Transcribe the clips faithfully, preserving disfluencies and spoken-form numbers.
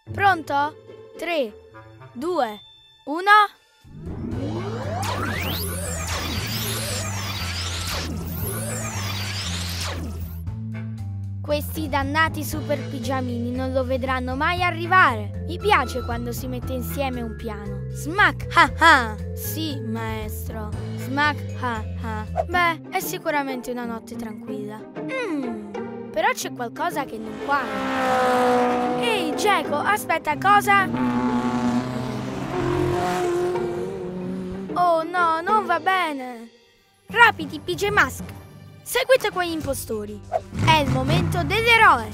Pronto? tre, due, uno. Questi dannati super pigiamini non lo vedranno mai arrivare. Mi piace quando si mette insieme un piano. Smack ha ha! Sì, maestro. Smack ha ha. Beh, è sicuramente una notte tranquilla. Mmm, però c'è qualcosa che non quadra. Ehi, Geco, aspetta, cosa? Oh no, non va bene. Rapidi, P J Mask. Seguite quegli impostori. È il momento dell'eroe.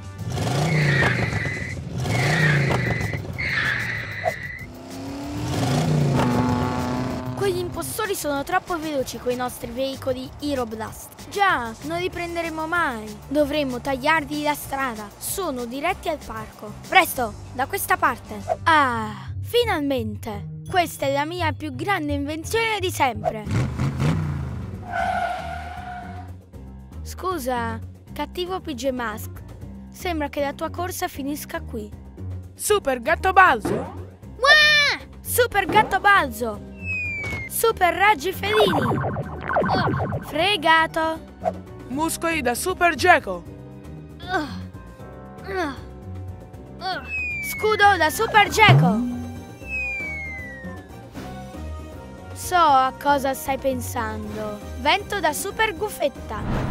Quegli impostori sono troppo veloci coi nostri veicoli Hero Blast. Già, non li prenderemo mai. Dovremmo tagliargli la strada. Sono diretti al parco. Presto, da questa parte. Ah, finalmente. Questa è la mia più grande invenzione di sempre. Scusa, cattivo P J Mask. Sembra che la tua corsa finisca qui. Super gatto balzo! Uah! Super gatto balzo! Super raggi felini! Oh, fregato! Muscoli da Super Geco! Uh, uh, uh. Scudo da Super Geco! So a cosa stai pensando. Vento da Super Gufetta!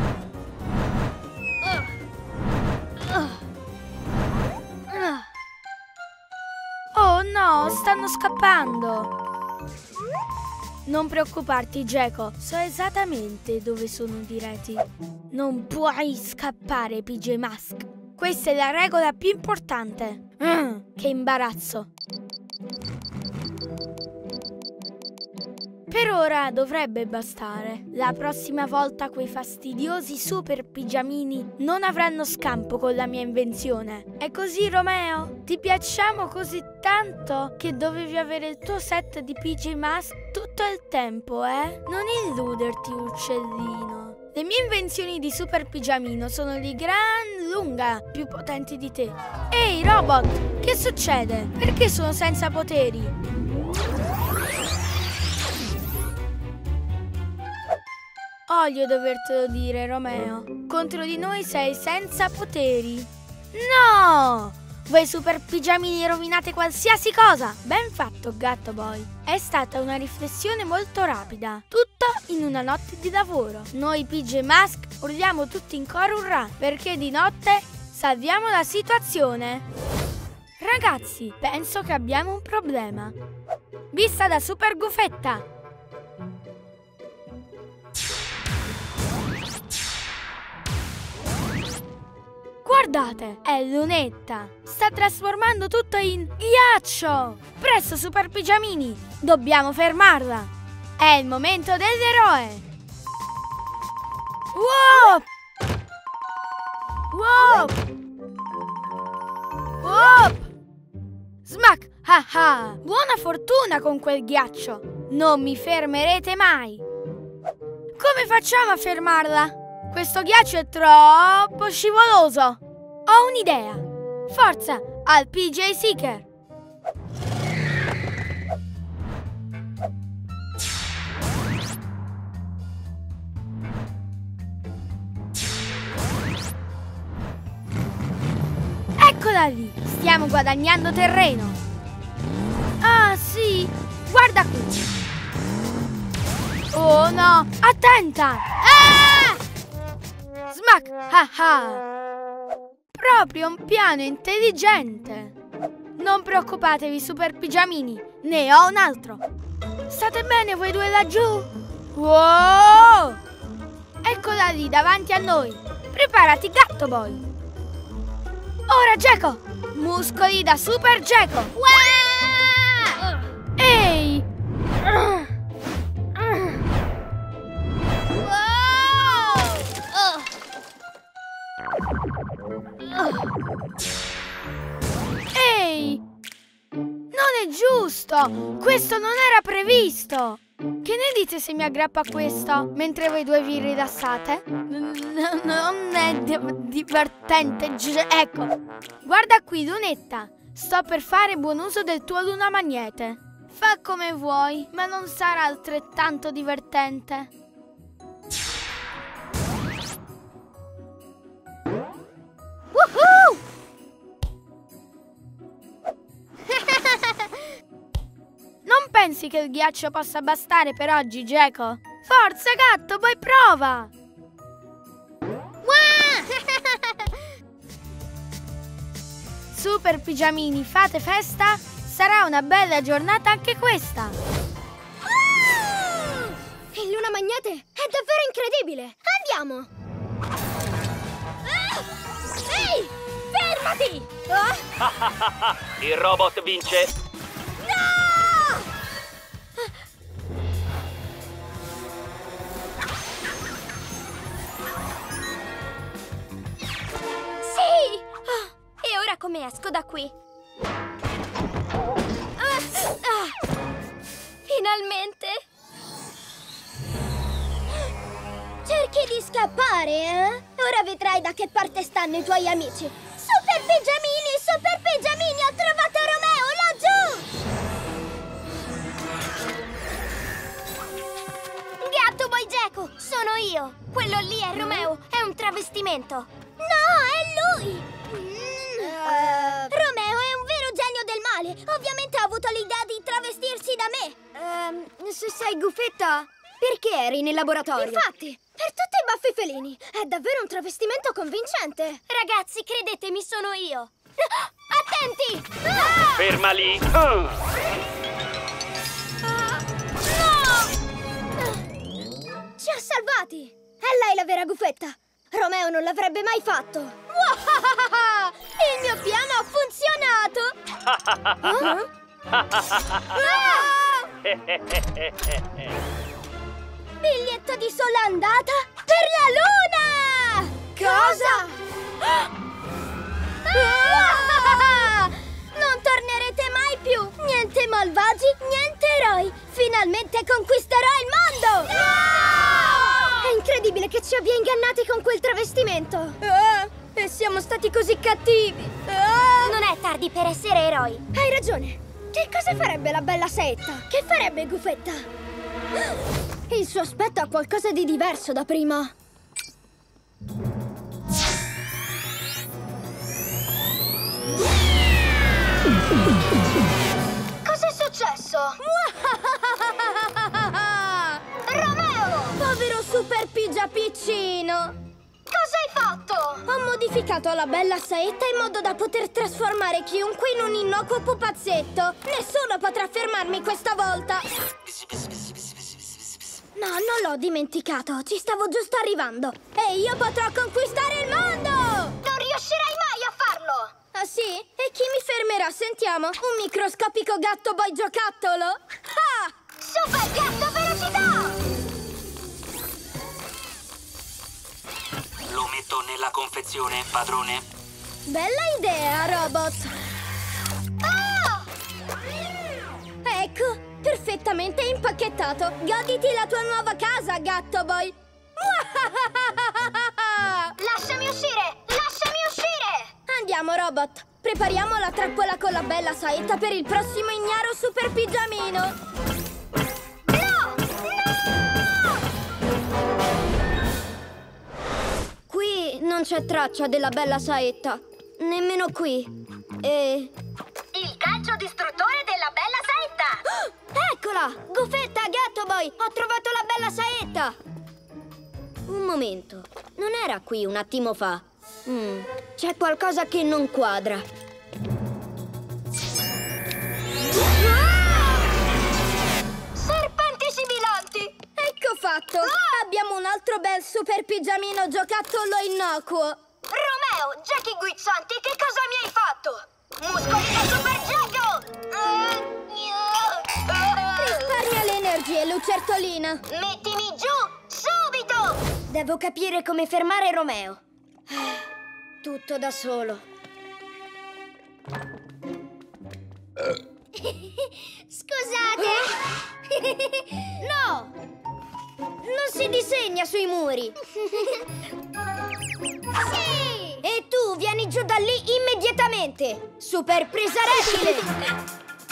Oh no, stanno scappando! Non preoccuparti, Geco, so esattamente dove sono diretti. Non puoi scappare, P J Mask. Questa è la regola più importante. Mm, che imbarazzo. Per ora dovrebbe bastare. La prossima volta quei fastidiosi super pigiamini non avranno scampo con la mia invenzione. È così, Romeo? Ti piacciamo così tanto che dovevi avere il tuo set di P J Mask tutto il tempo, eh? Non illuderti, uccellino. Le mie invenzioni di super pigiamino sono di gran lunga più potenti di te. Ehi, robot! Che succede? Perché sono senza poteri? Odio dovertelo dire, Romeo. Contro di noi sei senza poteri. No! Voi super pigiamini rovinate qualsiasi cosa. Ben fatto, Gatto Boy. È stata una riflessione molto rapida. Tutto in una notte di lavoro. Noi P J Mask urliamo tutti in coro urrà, perché di notte salviamo la situazione. Ragazzi, penso che abbiamo un problema. Vista da Super Gufetta. Guardate, è Lunetta. Sta trasformando tutto in ghiaccio. Presto, super pigiamini. Dobbiamo fermarla. È il momento dell'eroe. Whoop! Whoop! Whoop! Smack! Ah ah! Buona fortuna con quel ghiaccio. Non mi fermerete mai. Come facciamo a fermarla? Questo ghiaccio è troppo scivoloso. Ho un'idea. Forza, al P J Seeker. Eccola lì. Stiamo guadagnando terreno. Ah, sì. Guarda qui. Oh no, attenta. Ah! Smack! Ah ah! Proprio un piano intelligente! Non preoccupatevi, super pigiamini, ne ho un altro! State bene voi due laggiù? Wow! Eccola lì davanti a noi! Preparati, Gatto Boy! Ora, Geco! Muscoli da Super Geco! Wow! Ehi! Ehi! Non è giusto! Questo non era previsto! Che ne dite se mi aggrappo a questo mentre voi due vi rilassate? Non è di divertente. Ecco, guarda qui, Lunetta. sto per fare buon uso del tuo lunamagnete. Fa come vuoi, ma non sarà altrettanto divertente. Woohoo! Non pensi che il ghiaccio possa bastare per oggi, Geco? Forza, gatto, poi prova! Super pigiamini, fate festa? Sarà una bella giornata anche questa! Il lunamagnete è davvero incredibile! Andiamo! Ah! Ehi! Fermati! Ah! Il robot vince! No! Sì! Oh, e ora come esco da qui? Ah, ah, finalmente! Cerchi di scappare, eh? Ora vedrai da che parte stanno i tuoi amici. Super pigiamini, super pigiamini, ho trovato Romeo laggiù! Gatto Boy Geco, sono io. Quello lì è Romeo, è un travestimento. No, è lui! Mm. Uh... Romeo è un vero genio del male. Ovviamente ha avuto l'idea di travestirsi da me. Uh, se sei Gufetta, perché eri nel laboratorio? Infatti, per tutti i baffi felini. È davvero un travestimento convincente. Ragazzi, credetemi, sono io. Attenti! Ah! Ferma lì! Uh. No! Ci ha salvati! È lei la vera Gufetta! Romeo non l'avrebbe mai fatto! Il mio piano ha funzionato! Ah! Biglietto di sola andata per la luna! Cosa? Ah! Non tornerete mai più! Niente malvagi, niente eroi! Finalmente conquisterò il mondo! No! È incredibile che ci abbia ingannati con quel travestimento! Ah, e siamo stati così cattivi! Ah! Non è tardi per essere eroi! Hai ragione! Che cosa farebbe la bella Saetta? Che farebbe Gufetta? Il suo aspetto ha qualcosa di diverso da prima! Cos'è successo? Romeo! Povero super pigia piccino! Cosa hai fatto? Ho modificato la bella Saetta in modo da poter trasformare chiunque in un innocuo pupazzetto. Nessuno potrà fermarmi questa volta. No, non l'ho dimenticato. Ci stavo giusto arrivando. E io potrò conquistare il mondo! Non riuscirai mai a farlo! Ah sì? E chi mi fermerà? Sentiamo. Un microscopico gatto boy giocattolo? Ah! Super gatto velocità! Lo metto nella confezione, padrone. Bella idea, robot! Ah! Ecco, perfettamente impacchettato. Goditi la tua nuova casa, gatto boy! Lasciami uscire! Lasciami uscire! Andiamo, robot. Prepariamo la trappola con la bella Saetta per il prossimo ignaro super pigiamino. No! No! Qui non c'è traccia della bella Saetta. Nemmeno qui. E... il calcio distruttore della bella Saetta! Oh, eccola! Gufetta, gatto boy! Ho trovato la bella Saetta! Un momento. Non era qui un attimo fa. Mm, c'è qualcosa che non quadra. Ah! Serpenti sibilanti! Ecco fatto! Ah! Abbiamo un altro bel super pigiamino giocattolo innocuo! Romeo, Jackie Guizzanti, che cosa mi hai fatto? Muscoli da Super Geco! Risparmia le energie, lucertolina! Mettimi giù subito! Devo capire come fermare Romeo. Tutto da solo. Scusate! No! Non si disegna sui muri! Sì! E tu Tu vieni giù da lì immediatamente! Super presa rettile!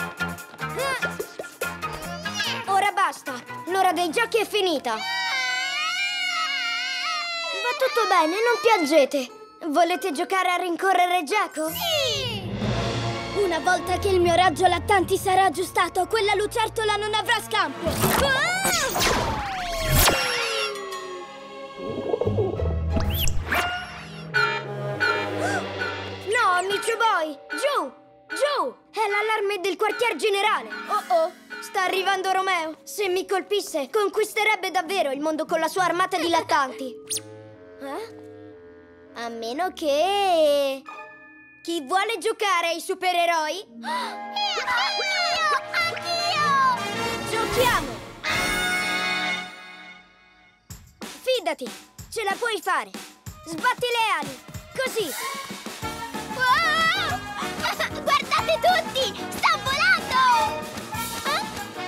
Ora basta! L'ora dei giochi è finita! Va tutto bene, non piangete! Volete giocare a rincorrere Geco? Sì! Una volta che il mio raggio lattanti sarà aggiustato, quella lucertola non avrà scampo! Ah! No, amici boy! Giù! Giù! È l'allarme del quartier generale! Oh oh! Sta arrivando Romeo! Se mi colpisse, conquisterebbe davvero il mondo con la sua armata di lattanti! Eh? A meno che... Chi vuole giocare ai supereroi? Io! Anch'io! Anch'io! Giochiamo! Fidati! Ce la puoi fare! Sbatti le ali! Così! Wow! Guardate tutti! Sta volando! Eh?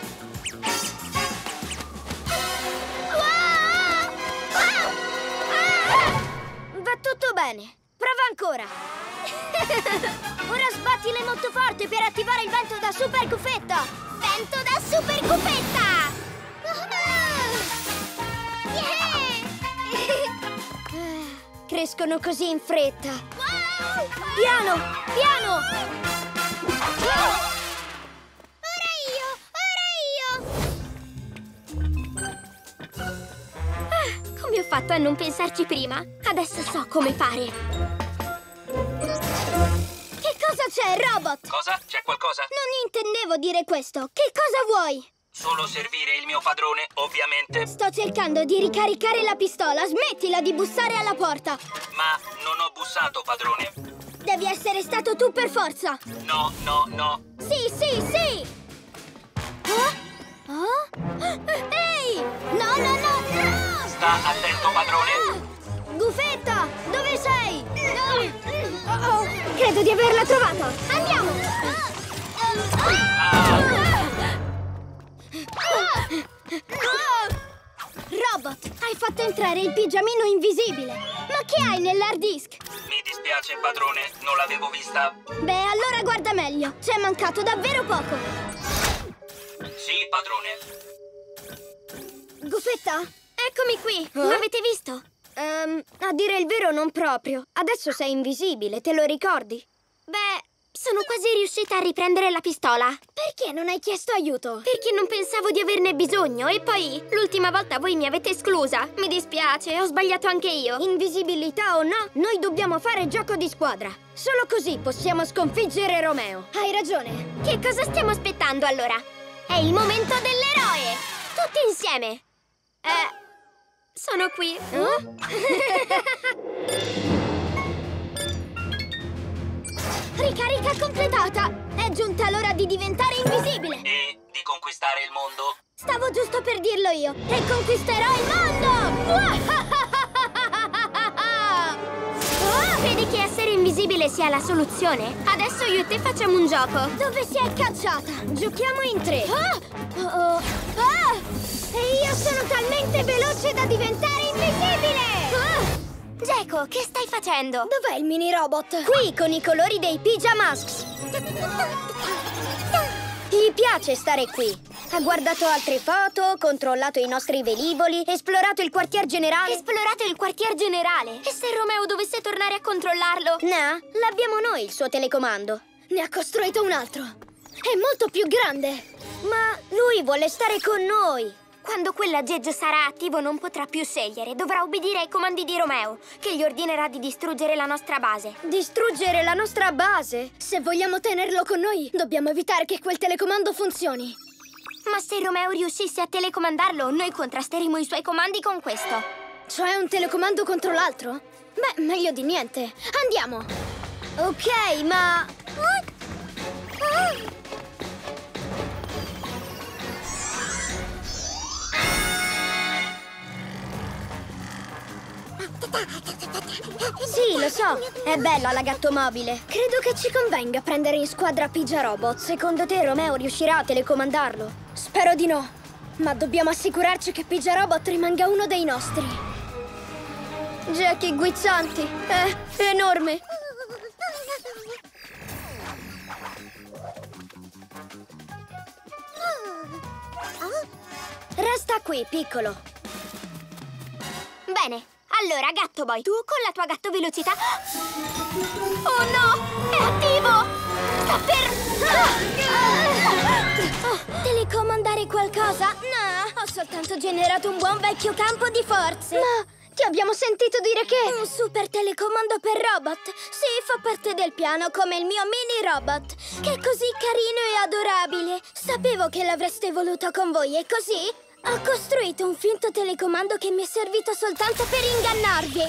Wow! Wow! Ah! Va tutto bene! Prova ancora! Ora sbattile molto forte per attivare il vento da super gufetta! Vento da super gufetta! Yeah! Crescono così in fretta! Wow! Piano! Piano! Oh! Ora io! Ora io! Ah, come ho fatto a non pensarci prima? Adesso so come fare! Che cosa c'è, Robot? Cosa? C'è qualcosa? Non intendevo dire questo. Che cosa vuoi? Solo servire il mio padrone, ovviamente. Sto cercando di ricaricare la pistola. Smettila di bussare alla porta. Ma non ho bussato, padrone. Devi essere stato tu per forza. No, no, no. Sì, sì, sì. Oh? Oh? Ehi! No, no, no, no! Sta attento, padrone. Gufetta, dove sei? Oh, oh, credo di averla trovata. Andiamo! Robot, hai fatto entrare il pigiamino invisibile. Ma che hai nell'hard disk? Mi dispiace, padrone, non l'avevo vista. Beh, allora guarda meglio. C'è mancato davvero poco. Sì, padrone. Gufetta? Eccomi qui. L'avete visto? Um, a dire il vero non proprio. Adesso sei invisibile, te lo ricordi? Beh, sono quasi riuscita a riprendere la pistola. Perché non hai chiesto aiuto? Perché non pensavo di averne bisogno. E poi, l'ultima volta voi mi avete esclusa. Mi dispiace, ho sbagliato anche io. Invisibilità o no, noi dobbiamo fare gioco di squadra. Solo così possiamo sconfiggere Romeo. Hai ragione. Che cosa stiamo aspettando allora? È il momento dell'eroe! Tutti insieme! Eh... Sono qui. Oh? Ricarica completata! È giunta l'ora di diventare invisibile! E di conquistare il mondo. Stavo giusto per dirlo io! E conquisterò il mondo! Oh, credi che essere invisibile sia la soluzione? Adesso io e te facciamo un gioco! Dove si è cacciata? Giochiamo in tre! Oh, oh, oh. Ah! E io sono talmente veloce da diventare invisibile! Ah! Geco, che stai facendo? Dov'è il mini robot? Qui, con i colori dei Pyjamasks! Gli piace stare qui. Ha guardato altre foto, controllato i nostri velivoli, esplorato il quartier generale. Esplorato il quartier generale? E se Romeo dovesse tornare a controllarlo? No, l'abbiamo noi il suo telecomando. Ne ha costruito un altro. È molto più grande. Ma lui vuole stare con noi. Quando quell'aggeggio sarà attivo non potrà più scegliere. Dovrà obbedire ai comandi di Romeo, che gli ordinerà di distruggere la nostra base. Distruggere la nostra base? Se vogliamo tenerlo con noi, dobbiamo evitare che quel telecomando funzioni. Ma se Romeo riuscisse a telecomandarlo, noi contrasteremo i suoi comandi con questo. Cioè un telecomando contro l'altro? Beh, meglio di niente. Andiamo! Ok, ma... Ah! Sì, lo so, è bella la gattomobile. Credo che ci convenga prendere in squadra Pyjarobot. Secondo te Romeo riuscirà a telecomandarlo? Spero di no, ma dobbiamo assicurarci che Pyjarobot rimanga uno dei nostri. Già che guizzanti, è enorme. Resta qui, piccolo. Bene, allora, Gattoboy, tu con la tua gatto velocità... Oh no! È attivo! Sta per... Oh, telecomandare qualcosa? No, ho soltanto generato un buon vecchio campo di forze. Ma ti abbiamo sentito dire che... Un super telecomando per robot? Sì, fa parte del piano, come il mio mini robot, che è così carino e adorabile. Sapevo che l'avreste voluto con voi e così... Ho costruito un finto telecomando che mi è servito soltanto per ingannarvi.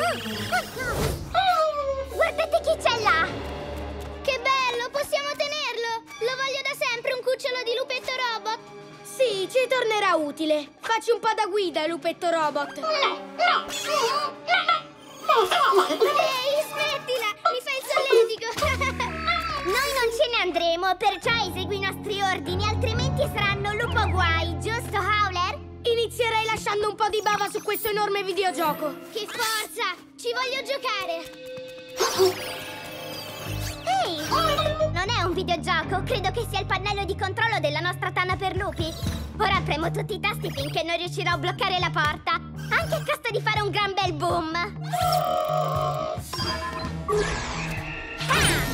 Guardate chi c'è là! Che bello, possiamo tenerlo! Lo voglio da sempre un cucciolo di lupetto robot! Sì, ci tornerà utile. Facci un po' da guida, lupetto robot. Ehi, smettila! Mi fai il solletico! Noi non ce ne andremo, perciò esegui i nostri ordini, altrimenti saranno lupo guai, giusto, Howler? Inizierei lasciando un po' di bava su questo enorme videogioco. Che forza! Ci voglio giocare! Ehi! Non è un videogioco, credo che sia il pannello di controllo della nostra tana per lupi. Ora premo tutti i tasti finché non riuscirò a bloccare la porta, anche a costo di fare un gran bel boom. Ah!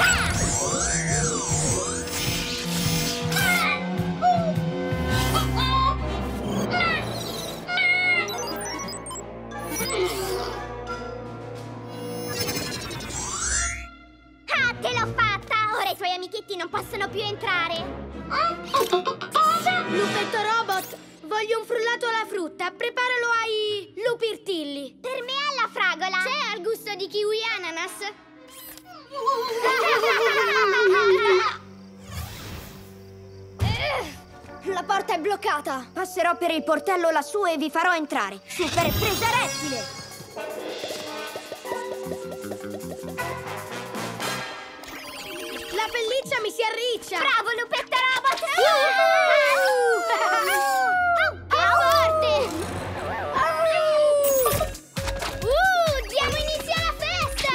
Ah, te l'ho fatta! Ora i tuoi amichetti non possono più entrare. Lupetto robot, voglio un frullato alla frutta. Preparalo ai lupirtilli. Per me alla fragola. C'è al gusto di kiwi ananas. La porta è bloccata. Passerò per il portello lassù e vi farò entrare. Super presa rettile! La pelliccia mi si arriccia. Bravo, lupetto robot! Che forte! Uh, diamo inizio alla festa!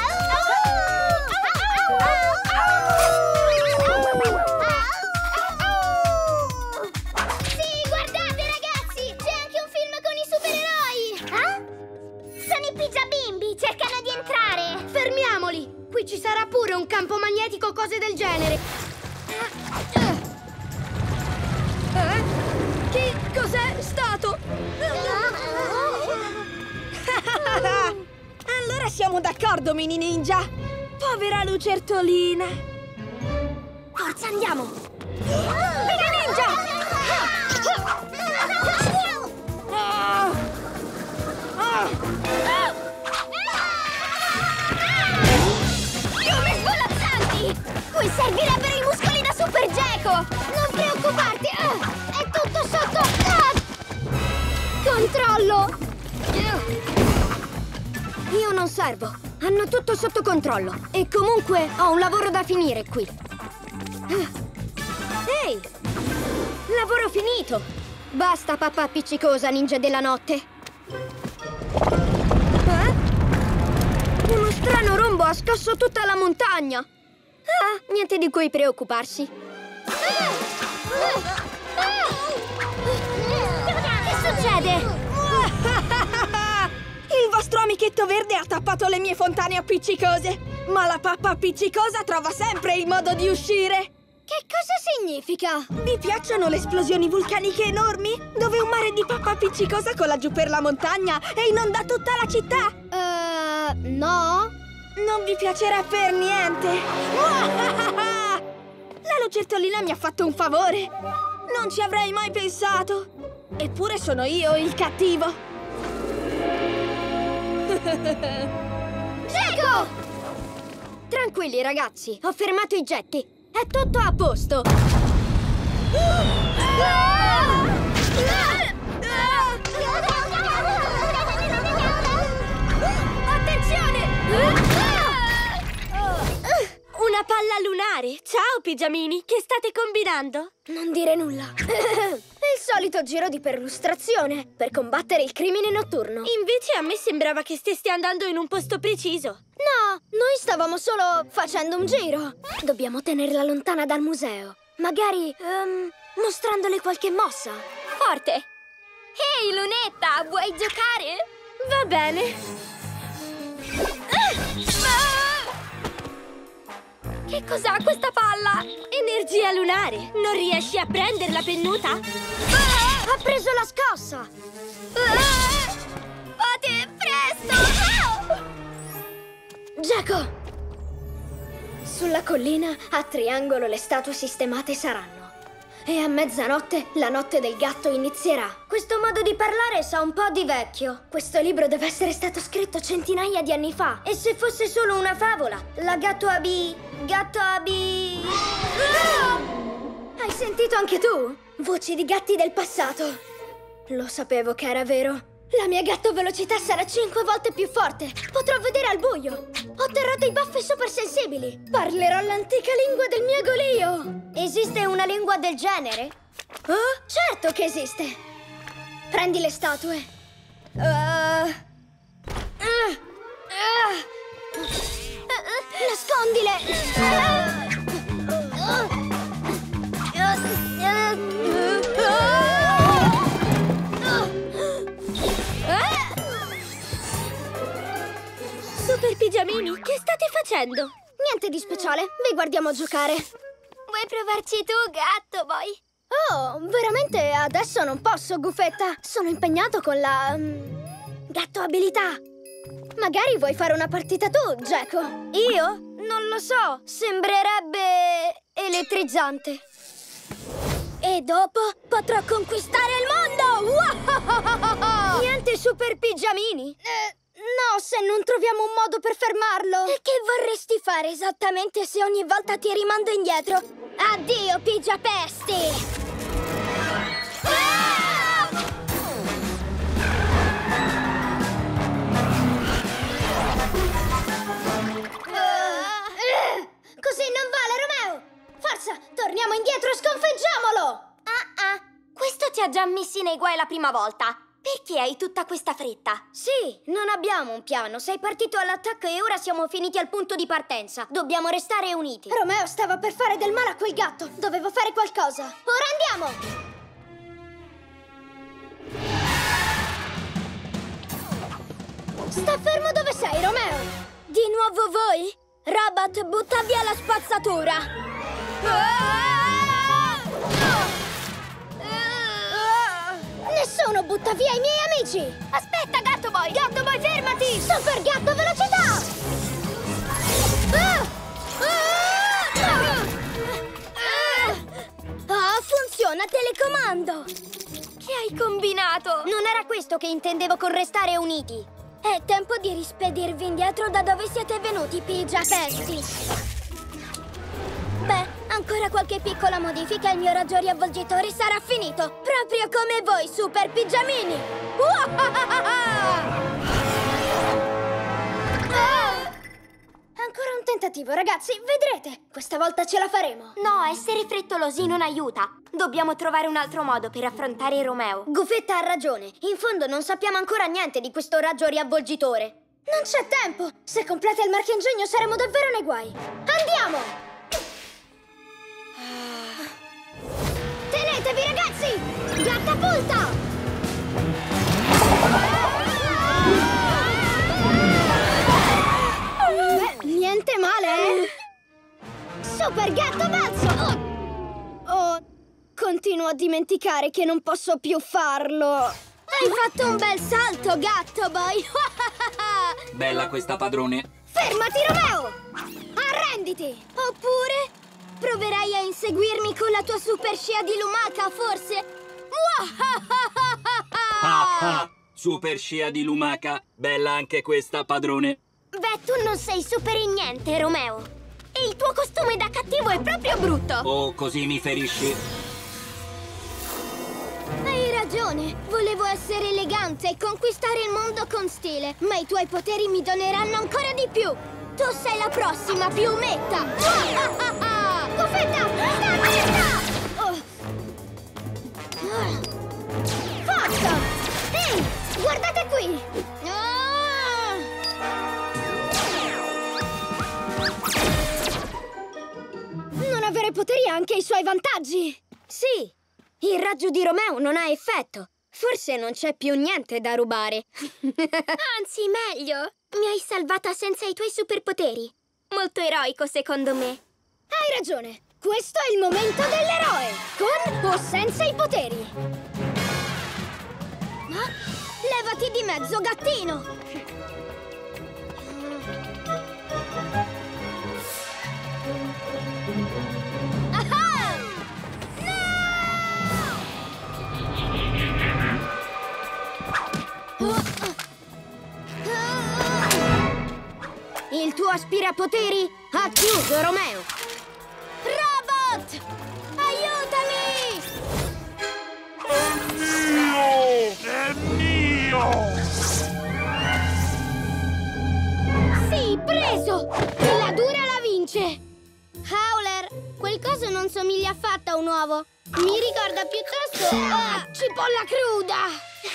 Sì, guardate ragazzi! C'è anche un film con i supereroi! Eh? Sono i Pigia Bimbi! Cercano di entrare! Fermiamoli! Qui ci sarà pure un campo magnetico o cose del genere. Eh? Che cos'è stato? Allora siamo d'accordo, mini ninja. Povera lucertolina. Forza, andiamo. Mini ninja! Ah! Ah! Piume svolazzanti! Qui servirebbero i muscoli da Super Gecko! Non preoccuparti! Ah, è tutto sotto... Ah! Controllo! Io non servo. Hanno tutto sotto controllo. E comunque ho un lavoro da finire qui. Ehi! Lavoro finito! Basta, papà appiccicosa, ninja della notte. Eh? Uno strano rombo ha scosso tutta la montagna. Ah, niente di cui preoccuparsi. Che succede? Il vostro amichetto verde ha tappato le mie fontane appiccicose. Ma la pappa appiccicosa trova sempre il modo di uscire. Che cosa significa? Vi piacciono le esplosioni vulcaniche enormi? Dove un mare di pappa appiccicosa cola giù per la montagna e inonda tutta la città? Uh, no? Non vi piacerà per niente. La lucertolina mi ha fatto un favore. Non ci avrei mai pensato. Eppure sono io il cattivo. Gecko! Tranquilli, ragazzi. Ho fermato i getti. È tutto a posto. Attenzione! Una palla lunare. Ciao, pigiamini. Che state combinando? Non dire nulla. È il solito giro di perlustrazione per combattere il crimine notturno. Invece a me sembrava che stessi andando in un posto preciso. No, noi stavamo solo facendo un giro. Dobbiamo tenerla lontana dal museo. Magari, um, mostrandole qualche mossa. Forte! Ehi, Lunetta, vuoi giocare? Va bene. Che cos'ha questa palla? Energia lunare. Non riesci a prenderla, pennuta? Ha preso la scossa. Fate presto! Geco! Sulla collina, a triangolo, le statue sistemate saranno. E a mezzanotte, la notte del gatto inizierà. Questo modo di parlare sa un po' di vecchio. Questo libro deve essere stato scritto centinaia di anni fa. E se fosse solo una favola? La gatto abì... Gatto abì... Ah! Hai sentito anche tu? Voci di gatti del passato. Lo sapevo che era vero. La mia gatto velocità sarà cinque volte più forte. Potrò vedere al buio. Otterrò dei baffi super sensibili. Parlerò l'antica lingua del mio golio. Esiste una lingua del genere? Oh, certo che esiste. Prendi le statue. Uh, uh, uh, nascondile. Super pigiamini, che state facendo? Niente di speciale, vi guardiamo giocare. Vuoi provarci tu, gatto boy? Oh, veramente adesso non posso, Gufetta. Sono impegnato con la... Um, gatto abilità. Magari vuoi fare una partita tu, Geco? Io? Non lo so, sembrerebbe elettrizzante. E dopo potrò conquistare il mondo! Wow! Niente super pigiamini? Eh, no, se non troviamo un modo per fermarlo. E che vorresti fare esattamente se ogni volta ti rimando indietro? Addio, pigiapesti! Ah! Uh, così non vale, Romeo! Forza, torniamo indietro e sconfiggiamolo! Ah ah, questo ti ha già messi nei guai la prima volta. Perché hai tutta questa fretta? Sì, non abbiamo un piano. Sei partito all'attacco e ora siamo finiti al punto di partenza. Dobbiamo restare uniti. Romeo stava per fare del male a quel gatto. Dovevo fare qualcosa. Ora andiamo! Sta fermo dove sei, Romeo? Di nuovo voi? Robot, butta via la spazzatura! Nessuno butta via i miei amici! Aspetta, Gatto Boy! Gatto Boy, fermati! Super Gatto Velocità! Ah! Ah! Ah, funziona telecomando! Che hai combinato? Non era questo che intendevo con restare uniti. È tempo di rispedirvi indietro da dove siete venuti, pigiapesti. Beh, ancora qualche piccola modifica e il mio raggio riavvolgitore sarà finito. Proprio come voi, super pigiamini. Ancora un tentativo, ragazzi, vedrete. Questa volta ce la faremo. No, essere frettolosi non aiuta. Dobbiamo trovare un altro modo per affrontare Romeo. Gufetta ha ragione. In fondo non sappiamo ancora niente di questo raggio riavvolgitore. Non c'è tempo. Se completa il marchingegno saremo davvero nei guai. Andiamo! Tenetevi, ragazzi! Gattapulta! Niente male, eh? Super gatto balzo! Oh. oh, continuo a dimenticare che non posso più farlo. Hai fatto un bel salto, Gatto Boy! Bella questa, padrone. Fermati, Romeo! Arrenditi! Oppure proverai a inseguirmi con la tua super scia di lumaca, forse? Ah, ah, super scia di lumaca. Bella anche questa, padrone. Beh, tu non sei super in niente, Romeo. E il tuo costume da cattivo è proprio brutto. Oh, così mi ferisci. Hai ragione. Volevo essere elegante e conquistare il mondo con stile. Ma i tuoi poteri mi doneranno ancora di più. Tu sei la prossima piumetta. Gufetta, sta attenta! Oh. Forza! Ehi, guardate qui! Oh. Non avrei superpoteri ha anche i suoi vantaggi! Sì, il raggio di Romeo non ha effetto. Forse non c'è più niente da rubare. Anzi, meglio! Mi hai salvata senza i tuoi superpoteri. Molto eroico, secondo me. Hai ragione! Questo è il momento dell'eroe! Con o senza i poteri! Ma levati di mezzo, gattino! Ah! No! Il tuo aspirapoteri ha chiuso, Romeo! Robot! Aiutami! È mio! È mio! Sì, preso! E la dura la vince! Howler, quel coso non somiglia affatto a un uovo. Mi ricorda piuttosto a cipolla cruda!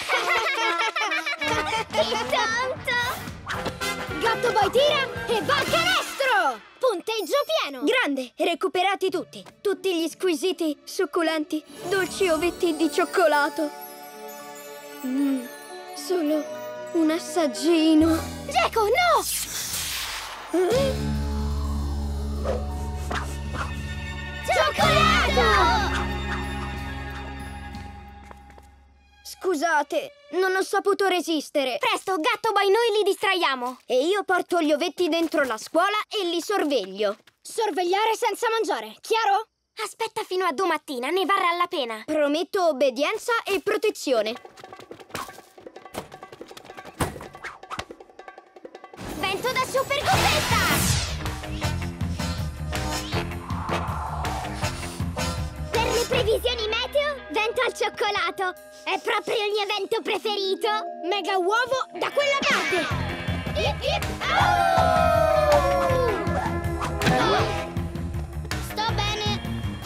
Intanto... Gatto Boy tira e va al canestro! Punteggio pieno! Grande! Recuperati tutti! Tutti gli squisiti, succulenti, dolci ovetti di cioccolato. Mm, solo un assaggino. Geco, no! Eh? Cioccolato! Scusate, non ho saputo resistere. Presto, Gatto Boy, noi li distraiamo. E io porto gli ovetti dentro la scuola e li sorveglio. Sorvegliare senza mangiare, chiaro? Aspetta fino a domattina, ne varrà la pena. Prometto obbedienza e protezione. Vento da super gufetta! Per le previsioni meteo, vento al cioccolato. È proprio il mio vento preferito. Mega uovo da quella parte. Ip, ip. Au! Sto bene.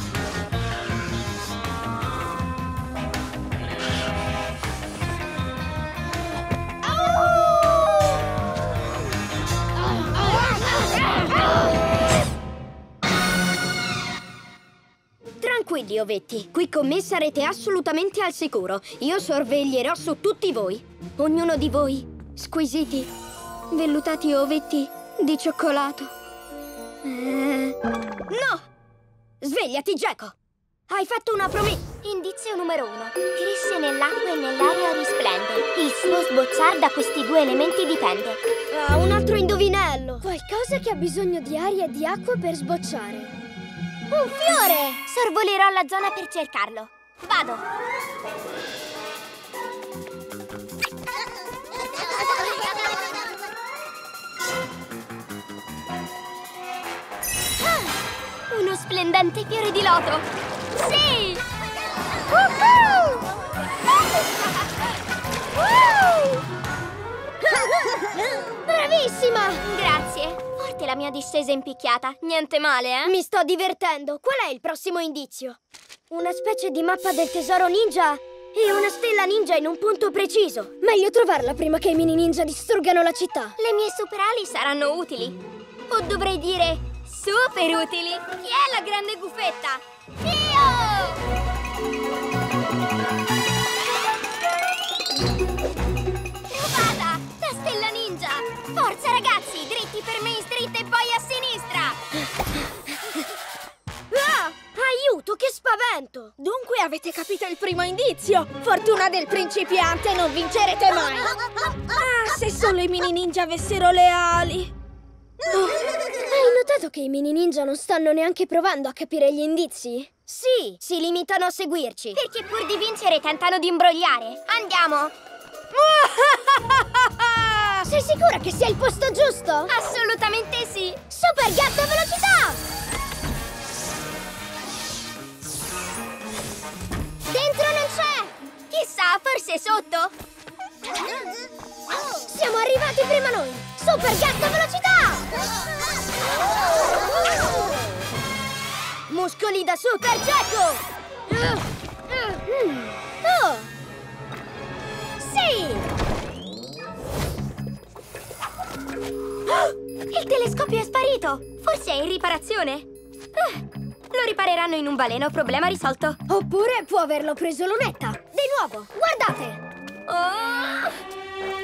Tranquilli, ovetti. Qui con me sarete assolutamente al sicuro. Io sorveglierò su tutti voi. Ognuno di voi, squisiti, vellutati ovetti di cioccolato. Eh... No! Svegliati, Geco! Hai fatto una promessa! Indizio numero uno. Cresce nell'acqua e nell'aria risplende. Il suo sbocciar da questi due elementi dipende. Ah, un altro indovinello! Qualcosa che ha bisogno di aria e di acqua per sbocciare. Un fiore! Sorvolerò la zona per cercarlo. Vado! Ah, uno splendente fiore di loto! Sì! Woohoo! Bravissima! Grazie! Forte la mia discesa impicchiata. Niente male, eh? Mi sto divertendo. Qual è il prossimo indizio? Una specie di mappa del tesoro ninja e una stella ninja in un punto preciso. Meglio trovarla prima che i mini ninja distruggano la città. Le mie super ali saranno utili. O dovrei dire super utili. Chi è la grande gufetta? Io! Trovata! La stella ninja! Forza ragazzi! Dritti per Main Street e poi a sinistra! Ah! Aiuto, che spavento! Dunque avete capito il primo indizio? Fortuna del principiante, non vincerete mai! Ah, se solo i mini ninja avessero le ali! Oh, hai notato che i mini ninja non stanno neanche provando a capire gli indizi? Sì, si limitano a seguirci. Perché pur di vincere tentano di imbrogliare. Andiamo! Sei sicura che sia il posto giusto? Assolutamente sì! Super gatto velocità! Dentro non c'è! Chissà, forse sotto? Siamo arrivati prima noi! Super gatto velocità! Muscoli da Super Geco! Oh! Sì! Oh! Il telescopio è sparito! Forse è in riparazione? Ah, Lo ripareranno in un baleno, problema risolto. Oppure può averlo preso Lunetta. Di nuovo, guardate! Oh!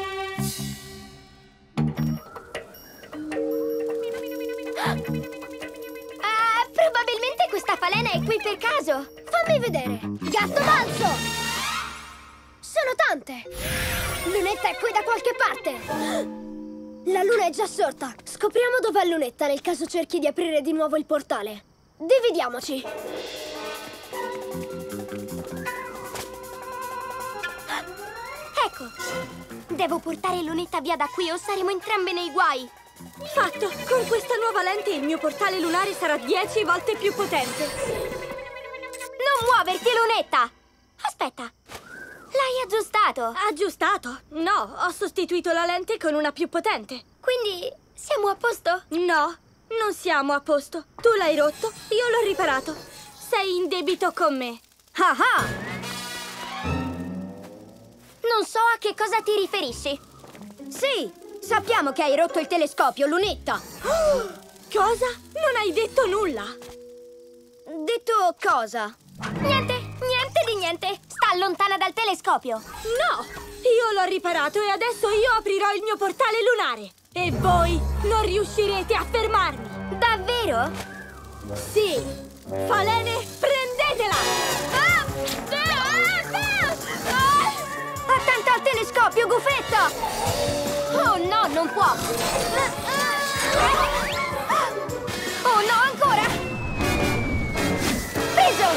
Ah, probabilmente questa falena è qui per caso. Fammi vedere. Gatto balzo! Sono tante! Lunetta è qui da qualche parte! La luna è già sorta. Scopriamo dov'è Lunetta nel caso cerchi di aprire di nuovo il portale. Dividiamoci. Ecco, devo portare Lunetta via da qui o saremo entrambe nei guai. Fatto! Con questa nuova lente il mio portale lunare sarà dieci volte più potente. Non muoverti, Lunetta! Aspetta, l'hai aggiustato? Aggiustato? No, ho sostituito la lente con una più potente. Quindi siamo a posto? No, non siamo a posto. Tu l'hai rotto, io l'ho riparato. Sei in debito con me. Ah ah! Non so a che cosa ti riferisci. Sì, sappiamo che hai rotto il telescopio, Lunetta. Oh, cosa? Non hai detto nulla. Detto cosa? Niente, niente di niente. Sta lontana dal telescopio. No, io l'ho riparato e adesso io aprirò il mio portale lunare. E voi non riuscirete a fermarmi. Davvero? Sì. Falene, prendetela! Ah! Ah! Ah! Ah! Attenta al telescopio, Gufetta! Oh no, non può! Oh no, ancora! Preso!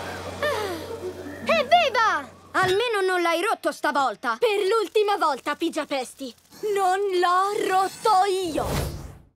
Evviva! Almeno non l'hai rotto stavolta! Per l'ultima volta, Pigiapesti! Non l'ho rotto io!